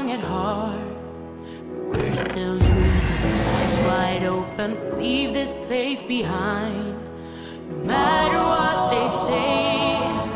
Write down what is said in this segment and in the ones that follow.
young at heart, but we're still dreaming. Eyes wide open, leave this place behind. No matter what they say.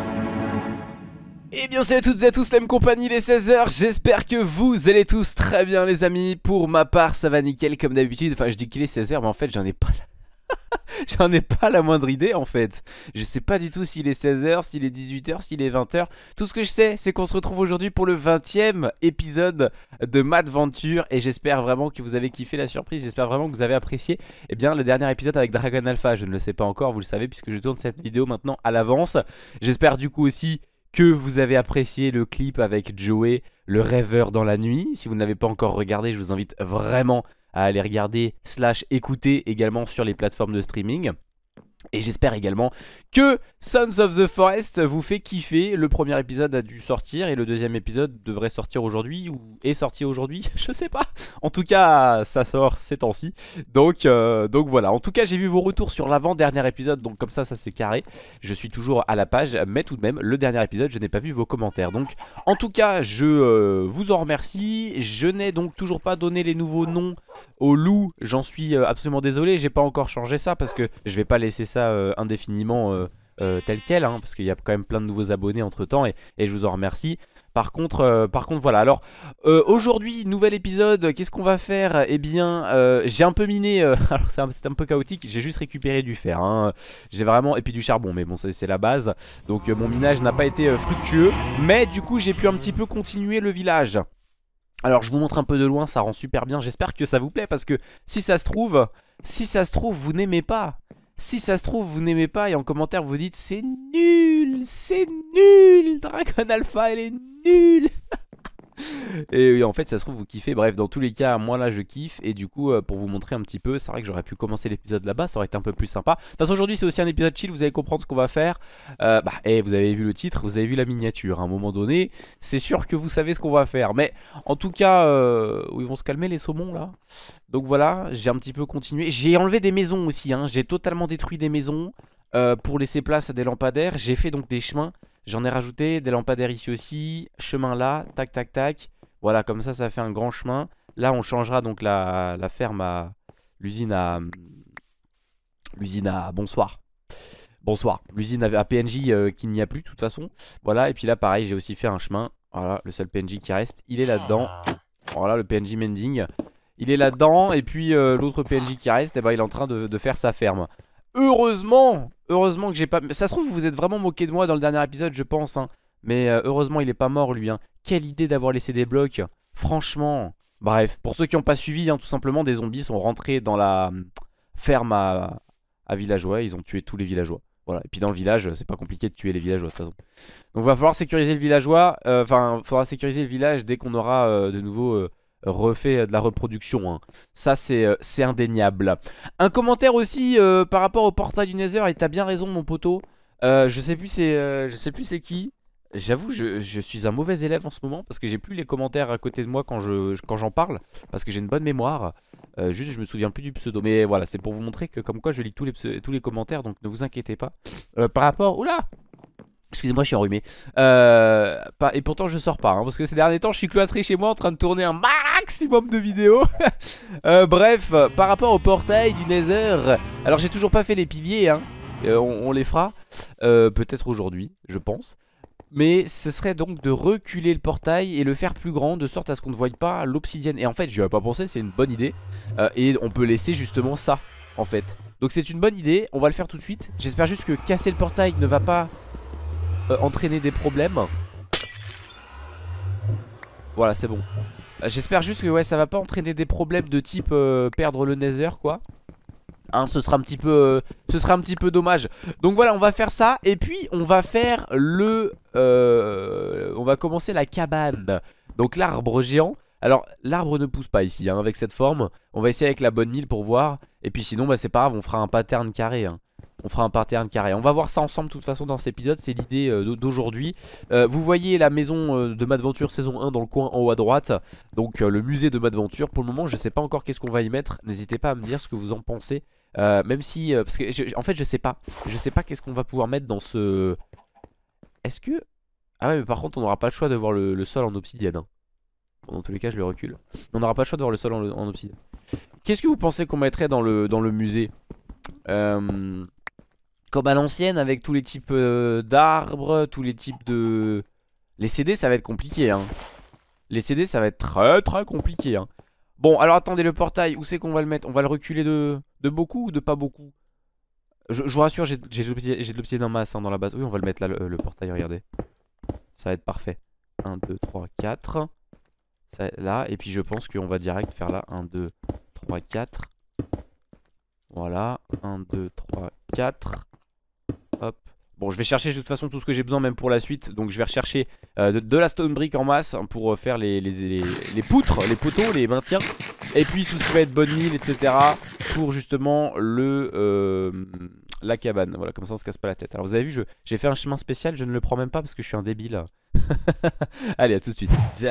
Eh bien salut à toutes et à tous, la même compagnie, les 16h, j'espère que vous allez tous très bien les amis. Pour ma part ça va nickel comme d'habitude, enfin je dis qu'il est 16h mais en fait j'en ai pas j'en ai pas la moindre idée en fait. Je sais pas du tout s'il est 16h, s'il est 18h, s'il est 20h. Tout ce que je sais c'est qu'on se retrouve aujourd'hui pour le 20e épisode de Madventure. Et j'espère vraiment que vous avez kiffé la surprise, j'espère vraiment que vous avez apprécié le dernier épisode avec Dragon Alpha. Je ne le sais pas encore, vous le savez puisque je tourne cette vidéo maintenant à l'avance. J'espère du coup aussi que vous avez apprécié le clip avec Joey, le rêveur dans la nuit. Si vous ne l'avez pas encore regardé, je vous invite vraiment à aller regarder / écouter également sur les plateformes de streaming. Et j'espère également que Sons of the Forest vous fait kiffer. Le premier épisode a dû sortir et le deuxième épisode devrait sortir aujourd'hui ou est sorti aujourd'hui, je sais pas. En tout cas ça sort ces temps-ci. Donc voilà, en tout cas j'ai vu vos retours sur l'avant-dernier épisode. Donc comme ça c'est carré. Je suis toujours à la page, mais tout de même le dernier épisode je n'ai pas vu vos commentaires. Donc en tout cas je vous en remercie. Je n'ai donc toujours pas donné les nouveaux noms au loup, j'en suis absolument désolé. J'ai pas encore changé ça parce que je vais pas laisser ça indéfiniment tel quel hein, parce qu'il y a quand même plein de nouveaux abonnés entre temps et je vous en remercie. Par contre voilà, alors aujourd'hui nouvel épisode, qu'est-ce qu'on va faire? Eh bien j'ai un peu miné, alors c'est un peu chaotique, j'ai juste récupéré du fer hein. J'ai vraiment, et puis du charbon, mais bon c'est la base. Donc mon minage n'a pas été fructueux, mais du coup j'ai pu un petit peu continuer le village. Alors je vous montre un peu de loin, ça rend super bien. J'espère que ça vous plaît parce que si ça se trouve vous n'aimez pas. Si ça se trouve vous n'aimez pas et en commentaire vous dites c'est nul, Dragon Alpha elle est nulle. Et oui, en fait ça se trouve vous kiffez. Bref, dans tous les cas moi là je kiffe. Et du coup pour vous montrer un petit peu, c'est vrai que j'aurais pu commencer l'épisode là-bas, ça aurait été un peu plus sympa. De toute façon aujourd'hui c'est aussi un épisode chill, vous allez comprendre ce qu'on va faire. Et vous avez vu le titre, vous avez vu la miniature. À un moment donné c'est sûr que vous savez ce qu'on va faire. Mais en tout cas où ils vont se calmer les saumons là. Donc voilà, j'ai un petit peu continué. J'ai enlevé des maisons aussi hein. J'ai totalement détruit des maisons pour laisser place à des lampadaires. J'ai fait donc des chemins. J'en ai rajouté des lampadaires ici aussi. Chemin là, tac tac tac. Voilà, comme ça fait un grand chemin. Là on changera donc la ferme à l'usine à bonsoir. Bonsoir, l'usine à PNJ qu'il n'y a plus de toute façon. Voilà, et puis là pareil j'ai aussi fait un chemin. Voilà, le seul PNJ qui reste, il est là-dedans. Voilà, le PNJ Mending, il est là-dedans. Et puis l'autre PNJ qui reste, il est en train de faire sa ferme. Heureusement que j'ai pas... Ça se trouve vous êtes vraiment moqué de moi dans le dernier épisode je pense hein. Mais heureusement il est pas mort lui hein. Quelle idée d'avoir laissé des blocs. Franchement. Bref, pour ceux qui n'ont pas suivi hein, tout simplement des zombies sont rentrés dans la ferme à villageois. Ils ont tué tous les villageois. Voilà, et puis dans le village c'est pas compliqué de tuer les villageois de toute façon. Donc va falloir sécuriser le villageois. Enfin faudra sécuriser le village dès qu'on aura de nouveau refait de la reproduction hein. Ça c'est indéniable. Un commentaire aussi par rapport au portail du Nether. Et t'as bien raison mon poteau. Je sais plus c'est qui. J'avoue je suis un mauvais élève en ce moment parce que j'ai plus les commentaires à côté de moi quand j'en parle. Parce que j'ai une bonne mémoire. Juste je me souviens plus du pseudo. Mais voilà, c'est pour vous montrer que comme quoi je lis tous les commentaires. Donc ne vous inquiétez pas. Par rapport... Oula, excusez-moi je suis enrhumé. Et pourtant je sors pas hein, parce que ces derniers temps je suis cloîtré chez moi en train de tourner un maximum de vidéos. Bref, par rapport au portail du Nether. Alors j'ai toujours pas fait les piliers hein. On les fera peut-être aujourd'hui je pense. Mais ce serait donc de reculer le portail et le faire plus grand de sorte à ce qu'on ne voie pas l'obsidienne. Et en fait j'y avais pas pensé, c'est une bonne idée. Et on peut laisser justement ça en fait. Donc c'est une bonne idée, on va le faire tout de suite. J'espère juste que casser le portail ne va pas entraîner des problèmes. Voilà c'est bon. J'espère juste que ouais ça va pas entraîner des problèmes de type perdre le Nether quoi. Hein, ce sera un petit peu dommage. Donc voilà on va faire ça. Et puis on va faire on va commencer la cabane. Donc l'arbre géant. Alors l'arbre ne pousse pas ici hein, avec cette forme. On va essayer avec la bonne mille pour voir. Et puis sinon c'est pas grave, on fera un pattern carré hein. On fera un pattern carré. On va voir ça ensemble de toute façon dans cet épisode. C'est l'idée d'aujourd'hui. Vous voyez la maison de Madventure saison 1 dans le coin en haut à droite. Donc le musée de Madventure. Pour le moment je sais pas encore qu'est-ce qu'on va y mettre. N'hésitez pas à me dire ce que vous en pensez. Même si... parce que en fait je sais pas. Je sais pas qu'est-ce qu'on va pouvoir mettre dans ce... Est-ce que... Ah ouais mais par contre on n'aura pas le choix de voir le sol en obsidienne hein. Bon, dans tous les cas je le recule. On n'aura pas le choix de voir le sol en obsidienne. Qu'est-ce que vous pensez qu'on mettrait dans le musée? Comme à l'ancienne, avec tous les types d'arbres, tous les types de... Les CD ça va être compliqué hein. Les CD ça va être très très compliqué hein. Bon alors attendez, le portail, où c'est qu'on va le mettre? On va le reculer de beaucoup ou de pas beaucoup? Je vous rassure, j'ai de l'obsidienne en masse hein, dans la base. Oui, on va le mettre là, le portail, regardez. Ça va être parfait. 1, 2, 3, 4. Ça, là, et puis je pense qu'on va direct faire là. 1, 2, 3, 4. Voilà. 1, 2, 3, 4. Hop. Bon, je vais chercher de toute façon tout ce que j'ai besoin, même pour la suite. Donc je vais rechercher de la stone brick en masse pour faire les poutres, les poteaux, les maintiens. Et puis tout ce qui va être bonne mine, etc. Pour justement la cabane. Voilà, comme ça on se casse pas la tête. Alors vous avez vu, j'ai fait un chemin spécial, je ne le prends même pas parce que je suis un débile. Allez, à tout de suite.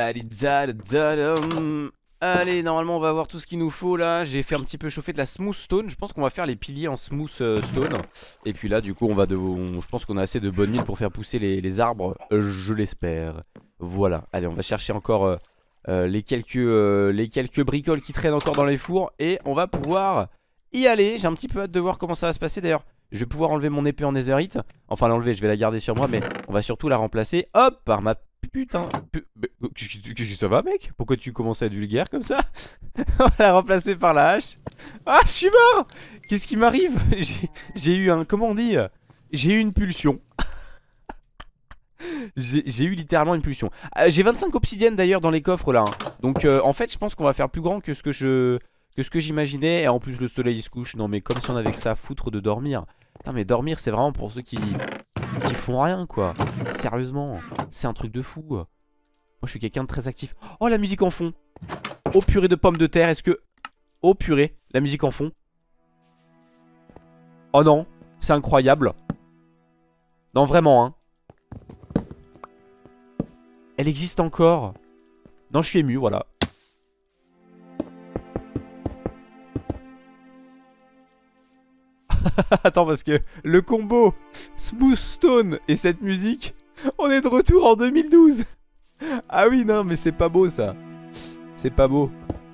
Allez, normalement on va avoir tout ce qu'il nous faut là. J'ai fait un petit peu chauffer de la smooth stone. Je pense qu'on va faire les piliers en smooth stone. Et puis là du coup je pense qu'on a assez de bonnes mines pour faire pousser les arbres, je l'espère. Voilà, allez on va chercher encore les quelques bricoles qui traînent encore dans les fours. Et on va pouvoir y aller. J'ai un petit peu hâte de voir comment ça va se passer. D'ailleurs je vais pouvoir enlever mon épée en netherite. Enfin l'enlever, je vais la garder sur moi. Mais on va surtout la remplacer, hop, par ma... Putain, ça va mec? Pourquoi tu commences à être vulgaire comme ça? On va la remplacer par la hache. Ah, je suis mort! Qu'est-ce qui m'arrive? J'ai eu un... Comment on dit? J'ai eu une pulsion. J'ai eu littéralement une pulsion. J'ai 25 obsidiennes d'ailleurs dans les coffres là hein. Donc en fait je pense qu'on va faire plus grand que ce que j'imaginais. Et en plus le soleil il se couche. Non mais comme si on avait que ça à foutre de dormir. Putain mais dormir c'est vraiment pour ceux qui font rien quoi. Sérieusement, c'est un truc de fou. Moi je suis quelqu'un de très actif. Oh la musique en fond. Oh purée de pommes de terre. Est-ce que... Oh purée, la musique en fond. Oh non, c'est incroyable. Non vraiment hein. Elle existe encore. Non je suis ému, voilà. Attends parce que le combo Smooth Stone et cette musique, on est de retour en 2012. Ah oui non mais c'est pas beau ça. C'est pas beau.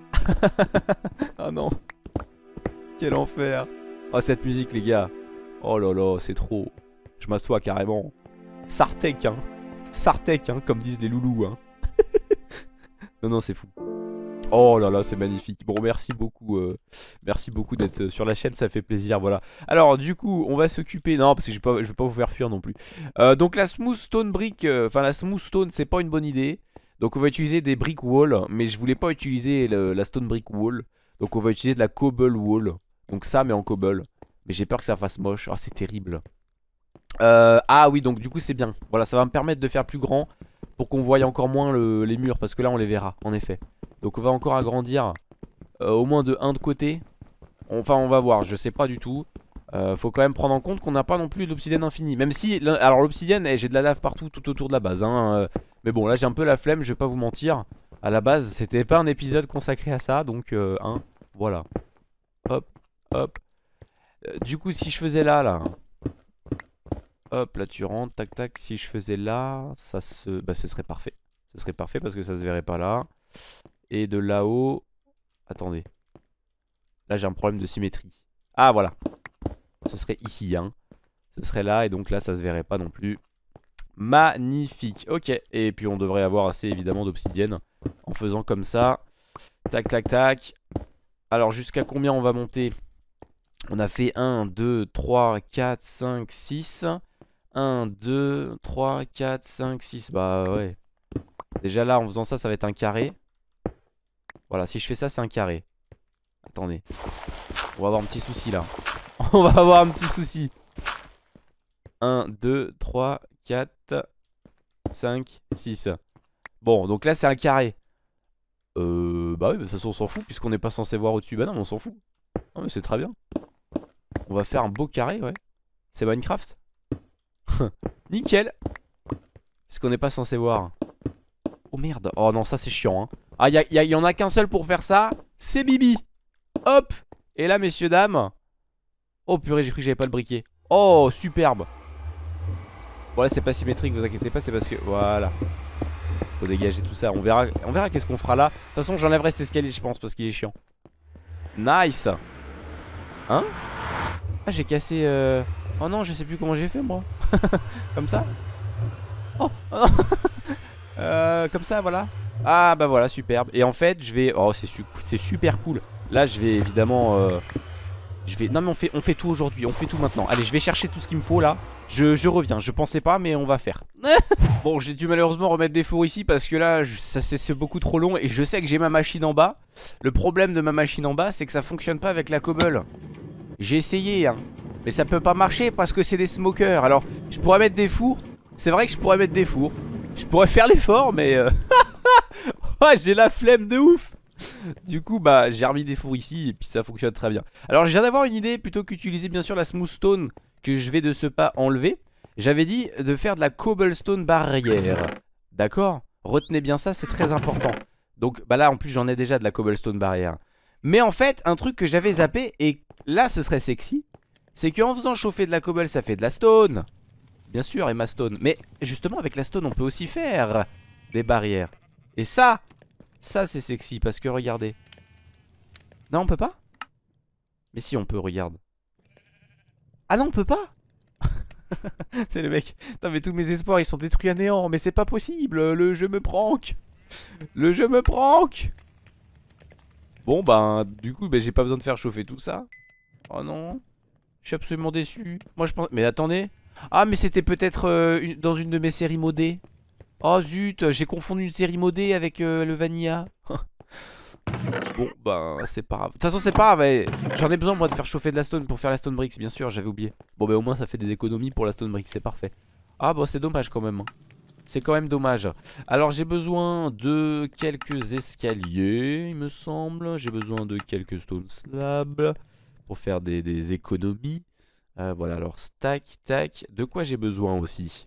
Oh non. Quel enfer. Oh cette musique les gars. Oh là là c'est trop. Je m'assois carrément. Sartek hein. Sartek hein comme disent les loulous hein. Non non c'est fou. Oh là là c'est magnifique. Bon merci beaucoup d'être sur la chaîne, ça fait plaisir. Voilà. Alors du coup on va s'occuper. Non parce que je vais pas vous faire fuir non plus. Donc la smooth stone brick, enfin la smooth stone c'est pas une bonne idée. Donc on va utiliser des brick wall. Mais je voulais pas utiliser la stone brick wall. Donc on va utiliser de la cobble wall. Donc ça mais en cobble. Mais j'ai peur que ça fasse moche. Ah c'est terrible. Ah oui donc du coup c'est bien. Voilà ça va me permettre de faire plus grand. Pour qu'on voie encore moins les murs. Parce que là on les verra en effet. Donc on va encore agrandir au moins de 1 de côté. Enfin on va voir, je sais pas du tout. Faut quand même prendre en compte qu'on n'a pas non plus d'obsidienne infinie. Même si, alors l'obsidienne, j'ai de la lave partout tout autour de la base hein. Mais bon là j'ai un peu la flemme, je vais pas vous mentir. À la base c'était pas un épisode consacré à ça. Donc hein, voilà. Hop, hop. Du coup si je faisais là. Hop là tu rentres, tac tac. Si je faisais là, bah, ce serait parfait. Ce serait parfait parce que ça se verrait pas là. Et de là-haut... Attendez. Là j'ai un problème de symétrie. Ah voilà. Ce serait ici hein. Ce serait là et donc là ça se verrait pas non plus. Magnifique. Ok. Et puis on devrait avoir assez évidemment d'obsidienne. En faisant comme ça. Tac tac tac. Alors jusqu'à combien on va monter? On a fait 1, 2, 3, 4, 5, 6. 1, 2, 3, 4, 5, 6. Bah ouais. Déjà là en faisant ça ça va être un carré. Voilà, si je fais ça, c'est un carré. Attendez. On va avoir un petit souci là. On va avoir un petit souci. 1, 2, 3, 4, 5, 6. Bon, donc là, c'est un carré. Bah oui, de toute façon, on s'en fout puisqu'on n'est pas censé voir au-dessus. Bah non, mais on s'en fout. Non, mais c'est très bien. On va faire un beau carré, ouais. C'est Minecraft. Nickel. Puisqu'on n'est pas censé voir. Oh merde. Oh non, ça c'est chiant hein. Ah y en a qu'un seul pour faire ça. C'est Bibi. Hop. Et là messieurs dames. Oh purée j'ai cru que j'avais pas le briquet. Oh superbe. Bon là c'est pas symétrique vous inquiétez pas. C'est parce que voilà. Faut dégager tout ça. On verra qu'est-ce qu'on fera là. De toute façon, j'enlèverai cet escalier, je pense, parce qu'il est chiant. Nice. Hein? Ah, j'ai cassé... Oh non, je sais plus comment j'ai fait, moi. Comme ça. Oh, oh non. Comme ça, voilà. Ah, bah voilà, superbe. Et en fait, je vais... Oh, c'est super cool. Là, je vais évidemment... Non mais on fait tout aujourd'hui, on fait tout maintenant. Allez, je vais chercher tout ce qu'il me faut là. Je reviens, je pensais pas mais on va faire. Bon, j'ai dû malheureusement remettre des fours ici parce que là c'est beaucoup trop long. Et je sais que j'ai ma machine en bas. Le problème de ma machine en bas, c'est que ça fonctionne pas avec la cobble. J'ai essayé hein, mais ça peut pas marcher parce que c'est des smokers. Alors je pourrais mettre des fours. C'est vrai que je pourrais mettre des fours. Je pourrais faire l'effort mais ouais, j'ai la flemme de ouf. Du coup bah j'ai remis des fours ici et puis ça fonctionne très bien. Alors je viens d'avoir une idée, plutôt qu'utiliser bien sûr la smooth stone que je vais de ce pas enlever. J'avais dit de faire de la cobblestone barrière. D'accord? Retenez bien ça, c'est très important. Donc bah là en plus j'en ai déjà de la cobblestone barrière. Mais en fait un truc que j'avais zappé, et là ce serait sexy, c'est qu'en faisant chauffer de la cobble ça fait de la stone. Bien sûr, Emma Stone. Mais justement avec la stone on peut aussi faire des barrières. Et ça c'est sexy parce que regardez. Non on peut pas? Mais si on peut, regarde. Ah non on peut pas. C'est le mec. Putain mais tous mes espoirs ils sont détruits à néant. Mais c'est pas possible, le jeu me prank. Le jeu me prank. Bon bah du coup bah, j'ai pas besoin de faire chauffer tout ça. Oh non. Je suis absolument déçu. Moi je pense... Mais attendez. Ah mais c'était peut-être dans une de mes séries modées. Oh zut, j'ai confondu une série modée avec le Vanilla. Bon bah c'est pas grave. De toute façon c'est pas grave, ouais. J'en ai besoin moi de faire chauffer de la stone pour faire la stone bricks, bien sûr, j'avais oublié. Bon bah au moins ça fait des économies pour la stone bricks, c'est parfait. Ah bah c'est dommage quand même hein. C'est quand même dommage. Alors j'ai besoin de quelques escaliers il me semble. J'ai besoin de quelques stone slabs pour faire des économies. Voilà alors stack, tac. De quoi j'ai besoin aussi?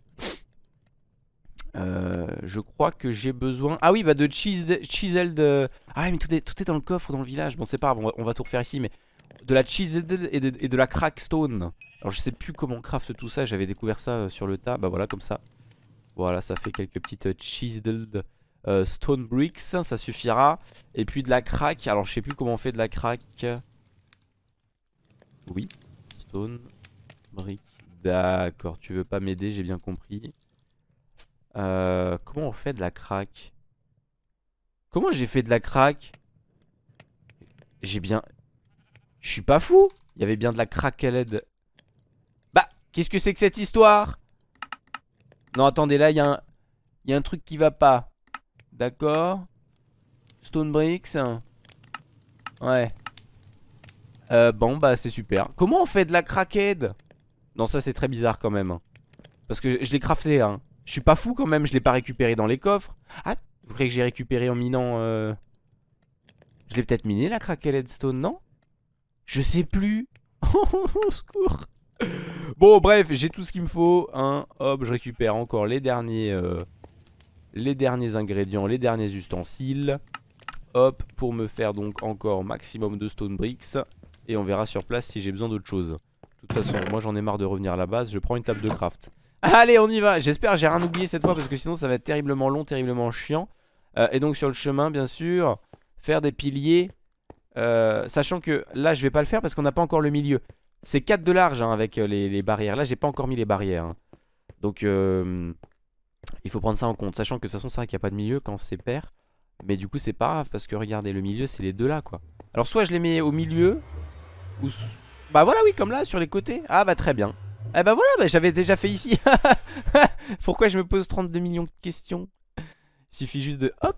Je crois que j'ai besoin... Ah oui bah de chiseled... Ah mais tout est dans le coffre dans le village. Bon c'est pas grave, on va tout refaire ici. Mais de la chiseled et de la crackstone. Alors je sais plus comment on craft tout ça. J'avais découvert ça sur le tas. Bah voilà comme ça. Voilà ça fait quelques petites chiseled stone bricks. Ça suffira. Et puis de la crack. Alors je sais plus comment on fait de la crack. Oui. Stone brick. D'accord, tu veux pas m'aider, j'ai bien compris. Comment on fait de la crack? Comment j'ai fait de la crack? J'ai bien... Je suis pas fou. Il y avait bien de la crack à l'aide. Bah, qu'est-ce que c'est que cette histoire? Non, attendez, là, il y a un truc qui va pas. D'accord. Stone bricks. Ouais. Bon, bah, c'est super. Comment on fait de la crackhead? Non, ça, c'est très bizarre quand même. Parce que je l'ai crafté, hein. Je suis pas fou quand même, je l'ai pas récupéré dans les coffres. Ah, vous croyez que j'ai récupéré en minant Je l'ai peut-être miné la cracked stone, non? Je sais plus. Au secours. Bon bref, j'ai tout ce qu'il me faut hein. Hop, je récupère encore les derniers ingrédients, les derniers ustensiles. Hop, pour me faire donc encore maximum de stone bricks. Et on verra sur place si j'ai besoin d'autre chose. De toute façon, moi j'en ai marre de revenir à la base. Je prends une table de craft. Allez on y va, j'espère que j'ai rien oublié cette fois parce que sinon ça va être terriblement long, terriblement chiant. Et donc sur le chemin bien sûr, faire des piliers. Sachant que là je vais pas le faire parce qu'on n'a pas encore le milieu. C'est 4 de large hein, avec les barrières. Là j'ai pas encore mis les barrières hein. Donc il faut prendre ça en compte. Sachant que de toute façon c'est vrai qu'il n'y a pas de milieu quand c'est pair. Mais du coup c'est pas grave parce que regardez le milieu c'est les deux là quoi. Alors soit je les mets au milieu ou... Bah voilà oui comme là sur les côtés. Ah bah très bien. Eh bah voilà, bah, j'avais déjà fait ici. Pourquoi je me pose 32 millions de questions? Il suffit juste de hop.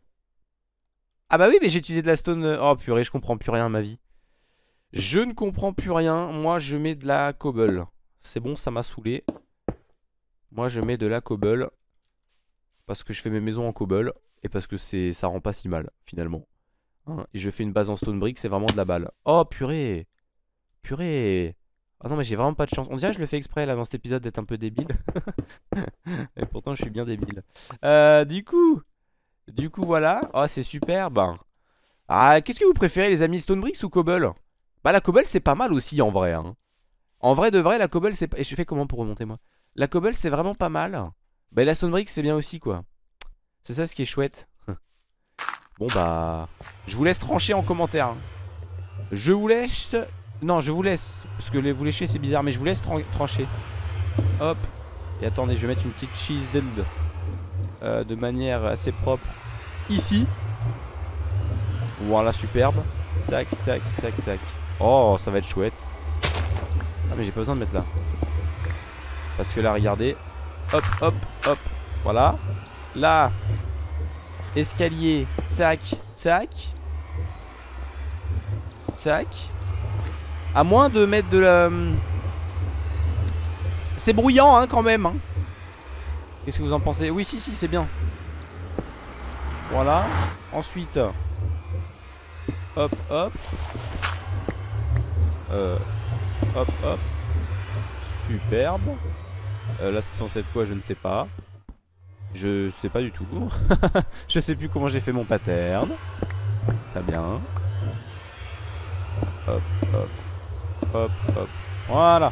Ah bah oui mais j'ai utilisé de la stone. Oh purée je comprends plus rien à ma vie. Je ne comprends plus rien. Moi je mets de la cobble. C'est bon ça m'a saoulé. Moi je mets de la cobble. Parce que je fais mes maisons en cobble. Et parce que ça rend pas si mal finalement hein. Et je fais une base en stone brick, c'est vraiment de la balle. Oh purée. Purée. Oh non mais j'ai vraiment pas de chance. On dirait que je le fais exprès là dans cet épisode d'être un peu débile. Et pourtant je suis bien débile. Du coup voilà. Oh c'est super. Ben. Ah qu'est-ce que vous préférez les amis, stone bricks ou cobble? Bah la cobble c'est pas mal aussi en vrai hein. En vrai de vrai la cobble c'est... Et je fais comment pour remonter moi? La cobble c'est vraiment pas mal. Bah la stone brick c'est bien aussi quoi. C'est ça ce qui est chouette. Bon bah, je vous laisse trancher en commentaire, hein. Je vous laisse... Non, je vous laisse, parce que vous lécher c'est bizarre, mais je vous laisse trancher. Hop. Et attendez, je vais mettre une petite cheese d'eld de manière assez propre ici. Voilà, superbe. Tac, tac, tac, tac. Oh, ça va être chouette. Ah mais j'ai pas besoin de mettre là. Parce que là, regardez. Hop, hop, hop. Voilà. Là. Escalier. Tac, tac. Tac. À moins de mettre de la... C'est bruyant hein, quand même hein. Qu'est-ce que vous en pensez? Oui si si c'est bien. Voilà. Ensuite hop hop hop hop. Superbe. Là c'est censé être quoi? Je ne sais pas. Je sais pas du tout. Je sais plus comment j'ai fait mon pattern. Très bien. Hop hop hop hop. Voilà.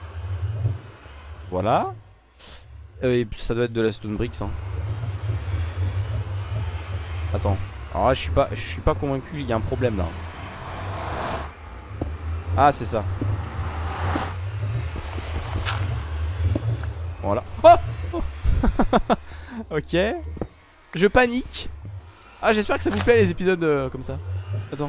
Voilà. Et ça doit être de la stone bricks hein. Attends. Alors là je suis pas convaincu, il y a un problème là. Ah c'est ça. Voilà. Oh ok. Je panique. Ah j'espère que ça vous plaît les épisodes comme ça. Attends.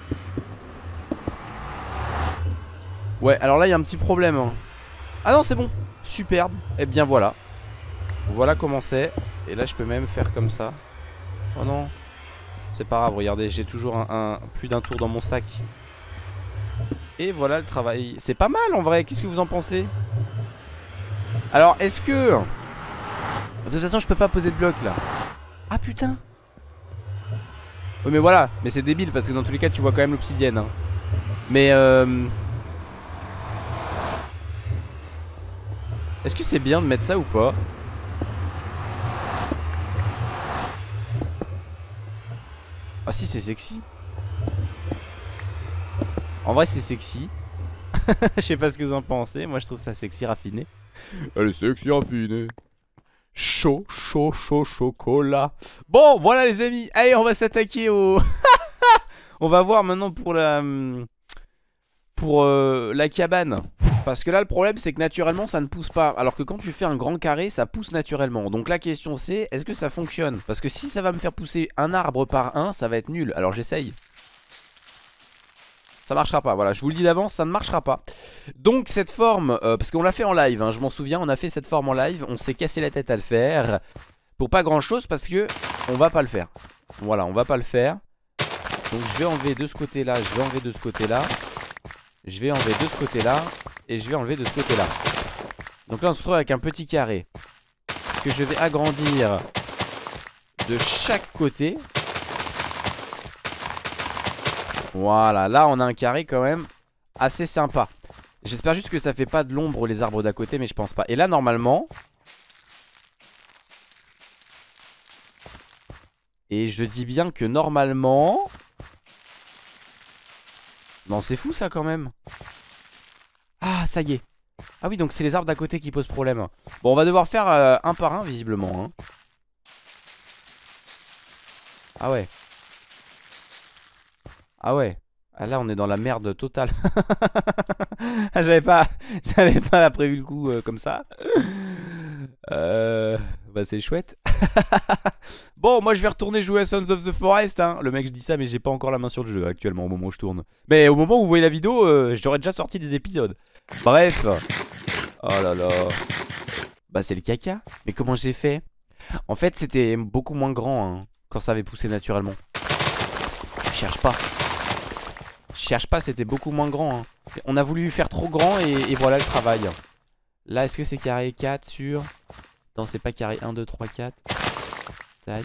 Ouais alors là il y a un petit problème hein. Ah non c'est bon. Superbe. Et bien voilà. Voilà comment c'est. Et là je peux même faire comme ça. Oh non. C'est pas grave, regardez, j'ai toujours plus d'un tour dans mon sac. Et voilà le travail. C'est pas mal en vrai, qu'est-ce que vous en pensez? Alors est-ce que... Parce que de toute façon je peux pas poser de bloc là. Ah putain. Oui mais voilà, mais c'est débile parce que dans tous les cas tu vois quand même l'obsidienne hein. Mais est-ce que c'est bien de mettre ça ou pas? Ah si c'est sexy. En vrai c'est sexy. Je sais pas ce que vous en pensez. Moi je trouve ça sexy raffiné. Elle est sexy raffinée. Chaud, chaud, chaud, chocolat. Bon voilà les amis. Allez on va s'attaquer au... On va voir maintenant pour la... Pour la cabane. Parce que là le problème c'est que naturellement ça ne pousse pas. Alors que quand tu fais un grand carré ça pousse naturellement. Donc la question c'est est-ce que ça fonctionne? Parce que si ça va me faire pousser un arbre par un ça va être nul. Alors j'essaye. Ça marchera pas, voilà je vous le dis d'avance ça ne marchera pas. Donc cette forme parce qu'on l'a fait en live hein, je m'en souviens on a fait cette forme en live. On s'est cassé la tête à le faire. Pour pas grand chose parce que on va pas le faire. Voilà on va pas le faire. Donc je vais enlever de ce côté là. Je vais enlever de ce côté là. Je vais enlever de ce côté là. Et je vais enlever de ce côté là. Donc là on se retrouve avec un petit carré que je vais agrandir de chaque côté. Voilà, là on a un carré quand même assez sympa. J'espère juste que ça fait pas de l'ombre les arbres d'à côté, mais je pense pas. Et là normalement, et je dis bien que normalement, non c'est fou ça quand même. Ah ça y est. Ah oui donc c'est les arbres d'à côté qui posent problème. Bon on va devoir faire un par un visiblement hein. Ah ouais. Ah ouais. Ah là on est dans la merde totale. Ah, j'avais pas prévu le coup comme ça. Bah c'est chouette. Bon moi je vais retourner jouer à Sons of the Forest hein. Le mec je dis ça mais j'ai pas encore la main sur le jeu actuellement au moment où je tourne. Mais au moment où vous voyez la vidéo j'aurais déjà sorti des épisodes. Bref. Oh là là. Bah c'est le caca. Mais comment j'ai fait? En fait c'était beaucoup moins grand hein, quand ça avait poussé naturellement. Je cherche pas. Je cherche pas, c'était beaucoup moins grand hein. On a voulu faire trop grand et voilà le travail. Là est-ce que c'est carré 4 sur... Non c'est pas carré 1, 2, 3, 4. Tac.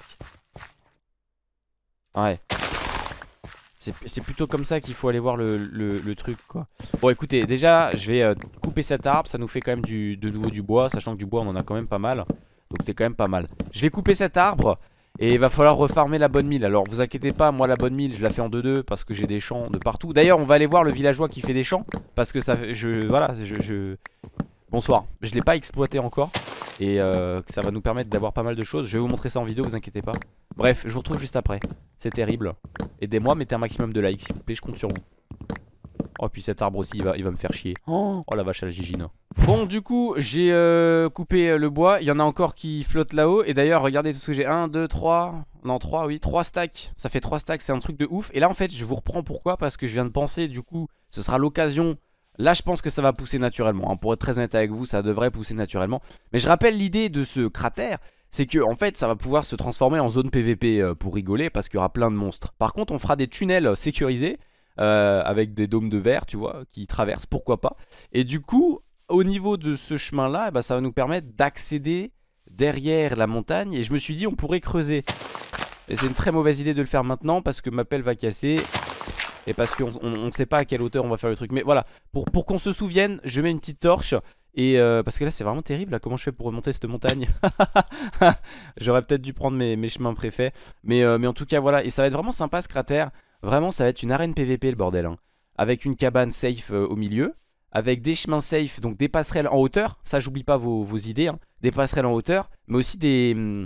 Ouais. C'est plutôt comme ça qu'il faut aller voir le truc quoi. Bon écoutez déjà je vais couper cet arbre. Ça nous fait quand même de nouveau du bois. Sachant que du bois on en a quand même pas mal. Donc c'est quand même pas mal. Je vais couper cet arbre. Et il va falloir refarmer la bonne mine. Alors vous inquiétez pas, moi la bonne mine je la fais en 2-2 parce que j'ai des champs de partout. D'ailleurs on va aller voir le villageois qui fait des champs. Parce que ça, voilà, bonsoir. Je l'ai pas exploité encore. Et que ça va nous permettre d'avoir pas mal de choses. Je vais vous montrer ça en vidéo, vous inquiétez pas. Bref, je vous retrouve juste après. C'est terrible. Aidez-moi, mettez un maximum de likes s'il vous plaît, je compte sur vous. Oh puis cet arbre aussi il va me faire chier. Oh la vache à la gigine. Bon du coup j'ai coupé le bois. Il y en a encore qui flottent là-haut. Et d'ailleurs regardez tout ce que j'ai. 1, 2, 3. Non 3 oui 3 stacks. Ça fait 3 stacks, c'est un truc de ouf. Et là en fait je vous reprends pourquoi. Parce que je viens de penser du coup ce sera l'occasion. Là je pense que ça va pousser naturellement hein. Pour être très honnête avec vous ça devrait pousser naturellement. Mais je rappelle l'idée de ce cratère. C'est que en fait ça va pouvoir se transformer en zone PVP pour rigoler. Parce qu'il y aura plein de monstres. Par contre on fera des tunnels sécurisés. Avec des dômes de verre tu vois qui traversent, pourquoi pas. Et du coup au niveau de ce chemin là bah, ça va nous permettre d'accéder derrière la montagne. Et je me suis dit on pourrait creuser. Et c'est une très mauvaise idée de le faire maintenant parce que ma pelle va casser. Et parce qu'on ne sait pas à quelle hauteur on va faire le truc. Mais voilà, pour qu'on se souvienne, je mets une petite torche. Et parce que là c'est vraiment terrible là. Comment je fais pour remonter cette montagne? J'aurais peut-être dû prendre mes chemins préfets. Mais en tout cas voilà. Et ça va être vraiment sympa ce cratère. Vraiment ça va être une arène PVP le bordel hein. Avec une cabane safe au milieu. Avec des chemins safe, donc des passerelles en hauteur. Ça j'oublie pas vos idées hein. Des passerelles en hauteur. Mais aussi des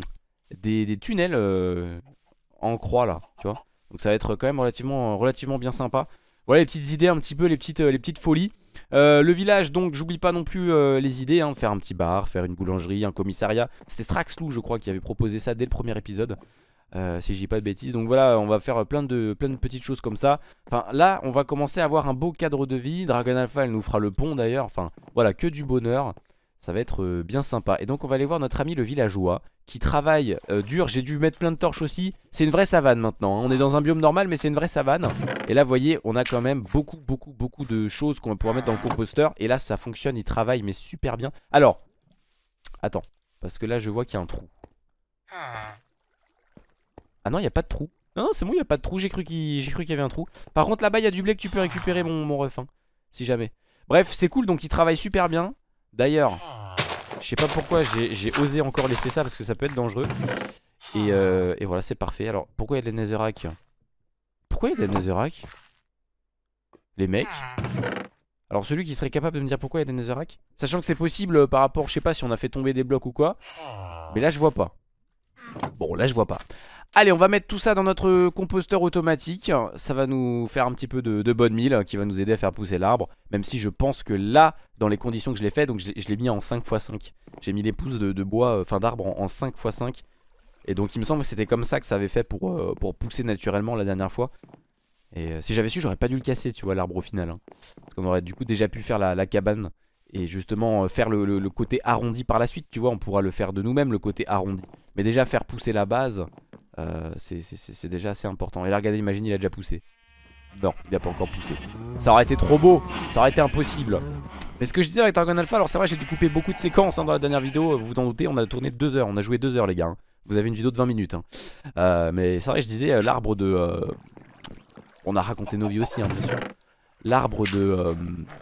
tunnels en croix là, tu vois. Donc ça va être quand même relativement bien sympa. Voilà les petites idées un petit peu, les petites folies. Le village donc j'oublie pas non plus les idées hein. Faire un petit bar, faire une boulangerie, un commissariat. C'était Straxlou je crois qui avait proposé ça dès le premier épisode. Si je dis pas de bêtises. Donc voilà on va faire plein de petites choses comme ça. Enfin là on va commencer à avoir un beau cadre de vie. Dragon Alpha elle nous fera le pont d'ailleurs. Enfin voilà que du bonheur. Ça va être bien sympa. Et donc on va aller voir notre ami le villageois qui travaille dur. J'ai dû mettre plein de torches aussi. C'est une vraie savane maintenant hein. On est dans un biome normal mais c'est une vraie savane. Et là vous voyez on a quand même beaucoup de choses qu'on va pouvoir mettre dans le composteur. Et là ça fonctionne, il travaille mais super bien. Alors attends, parce que là je vois qu'il y a un trou. Ah non il n'y a pas de trou. Non c'est bon il n'y a pas de trou, j'ai cru qu'il y avait un trou. Par contre là-bas il y a du blé que tu peux récupérer mon ref hein, si jamais. Bref c'est cool donc il travaille super bien. D'ailleurs je sais pas pourquoi j'ai osé encore laisser ça parce que ça peut être dangereux. Et voilà c'est parfait. Alors pourquoi il y a des netherrack? Pourquoi il y a des netherrack? Les mecs. Alors celui qui serait capable de me dire pourquoi il y a des netherrack, sachant que c'est possible par rapport, je sais pas si on a fait tomber des blocs ou quoi. Mais là je vois pas. Bon là je vois pas. Allez on va mettre tout ça dans notre composteur automatique. Ça va nous faire un petit peu de bonne mille qui va nous aider à faire pousser l'arbre. Même si je pense que là dans les conditions que je l'ai fait, donc je l'ai mis en 5x5. J'ai mis les pousses de bois, enfin d'arbres en 5x5. Et donc il me semble que c'était comme ça que ça avait fait pour pousser naturellement la dernière fois. Et si j'avais su j'aurais pas dû le casser tu vois l'arbre au final hein. Parce qu'on aurait du coup déjà pu faire la cabane. Et justement faire le côté arrondi par la suite tu vois. On pourra le faire de nous-mêmes le côté arrondi. Mais déjà faire pousser la base c'est déjà assez important. Et là regardez imagine il a déjà poussé. Non il a pas encore poussé. Ça aurait été trop beau. Ça aurait été impossible. Mais ce que je disais avec Dragon Alpha, alors c'est vrai j'ai dû couper beaucoup de séquences hein, dans la dernière vidéo. Vous vous en doutez on a tourné 2 heures. On a joué 2 heures les gars hein. Vous avez une vidéo de 20 minutes hein. Mais c'est vrai je disais l'arbre de on a raconté nos vies aussi hein, bien sûr. L'arbre de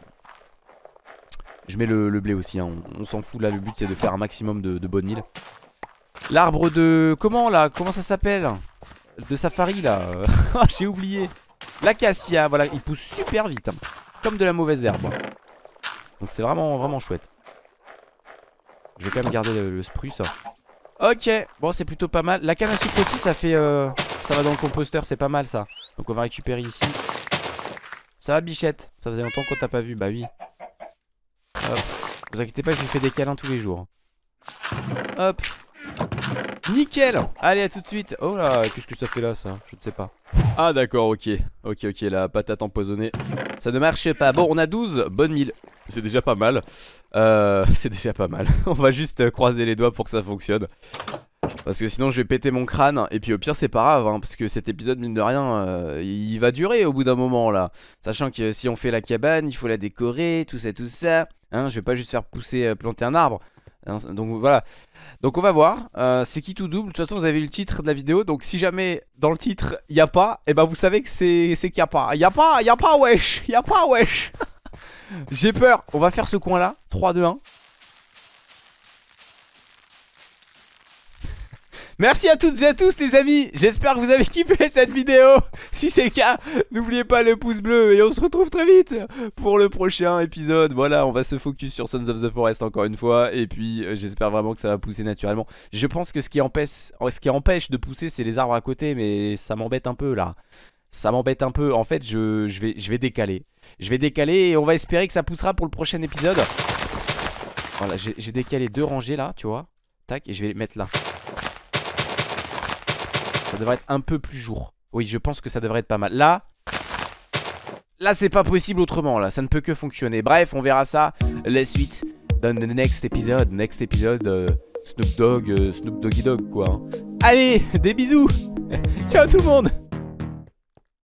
je mets le blé aussi hein. On s'en fout là le but c'est de faire un maximum de bonnes milles. L'arbre de comment là, comment ça s'appelle? De safari là. J'ai oublié. L'acacia voilà il pousse super vite hein. Comme de la mauvaise herbe. Donc c'est vraiment chouette. Je vais quand même garder le spruce. Ok bon c'est plutôt pas mal. La canne à sucre aussi ça fait ça va dans le composteur c'est pas mal ça. Donc on va récupérer ici. Ça va Bichette? Ça faisait longtemps qu'on t'a pas vu. Bah oui. Hop. Vous inquiétez pas je lui fais des câlins tous les jours. Hop. Nickel. Allez à tout de suite. Oh là qu'est-ce que ça fait là ça? Je ne sais pas. Ah d'accord ok. Ok la patate empoisonnée. Ça ne marche pas. Bon on a 12 bonnes milles. C'est déjà pas mal. C'est déjà pas mal. On va juste croiser les doigts pour que ça fonctionne. Parce que sinon je vais péter mon crâne. Et puis au pire c'est pas grave hein, parce que cet épisode mine de rien il va durer au bout d'un moment là. Sachant que si on fait la cabane il faut la décorer, tout ça hein, je vais pas juste faire pousser planter un arbre hein, donc voilà. Donc on va voir c'est qui tout double. De toute façon vous avez eu le titre de la vidéo. Donc si jamais dans le titre il y a pas, et ben vous savez que c'est qu'il y a pas. Il y a pas wesh. Il y a pas wesh. J'ai peur. On va faire ce coin là. 3, 2, 1. Merci à toutes et à tous les amis. J'espère que vous avez kiffé cette vidéo. Si c'est le cas, n'oubliez pas le pouce bleu et on se retrouve très vite pour le prochain épisode. Voilà, on va se focus sur Sons of the Forest encore une fois. Et puis j'espère vraiment que ça va pousser naturellement. Je pense que ce qui empêche de pousser, c'est les arbres à côté. Mais ça m'embête un peu là. Ça m'embête un peu. En fait, je vais décaler. Je vais décaler et on va espérer que ça poussera pour le prochain épisode. Voilà, j'ai décalé 2 rangées là, tu vois. Tac, et je vais les mettre là. Ça devrait être un peu plus jour. Oui, je pense que ça devrait être pas mal. Là c'est pas possible autrement. Là, ça ne peut que fonctionner. Bref, on verra ça. La suite dans le next épisode. Snoop Doggy Dogg quoi. Allez, des bisous. Ciao tout le monde.